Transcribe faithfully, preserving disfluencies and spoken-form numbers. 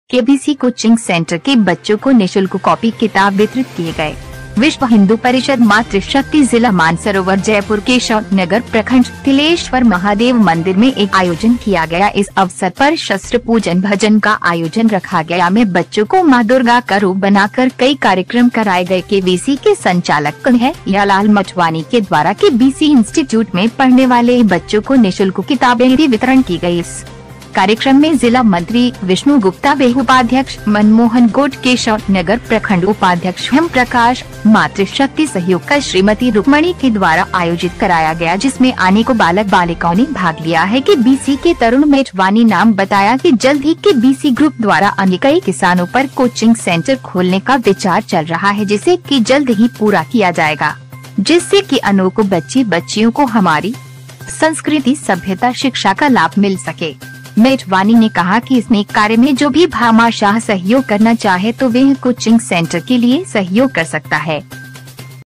KBC coaching centre के बच्चों को निशुल्क कॉपी किताब वितरित किए गए। विश्व हिंदू परिषद मातृशक्ति जिला मानसरोवर जयपुर केशव नगर प्रखंड तिलेश्वर महादेव मंदिर में एक आयोजन किया गया। इस अवसर पर शस्त्र पूजन भजन का आयोजन रखा गया। में बच्चों को मां दुर्गा का रूप बनाकर कई कार्यक्रम कराए गए। केबीसी के संचालक है यालाल मटवानी के द्वारा केबीसी इंस्टीट्यूट में पढ़ने वाले बच्चों को निःशुल्क किताबें भी वितरण की गयी। इस कार्यक्रम में जिला मंत्री विष्णु गुप्ता, उपाध्यक्ष मनमोहन गोट, केशव नगर प्रखंड उपाध्यक्ष हम प्रकाश, मातृशक्ति सहयोग श्रीमती रुक्मणी के द्वारा आयोजित कराया गया, जिसमें आने को बालक बालिकाओं ने भाग लिया है। के बीसी के तरुण मेटवानी नाम बताया कि जल्द ही के बीसी ग्रुप द्वारा अन्य कई किसानों पर कोचिंग सेंटर खोलने का विचार चल रहा है, जिसे कि जल्द ही पूरा किया जाएगा, जिससे कि अनोखो बच्ची बच्चियों को हमारी संस्कृति, सभ्यता, शिक्षा का लाभ मिल सके। मेटवानी ने कहा कि इस नेक कार्य में जो भी भामाशाह सहयोग करना चाहे तो वह कोचिंग सेंटर के लिए सहयोग कर सकता है।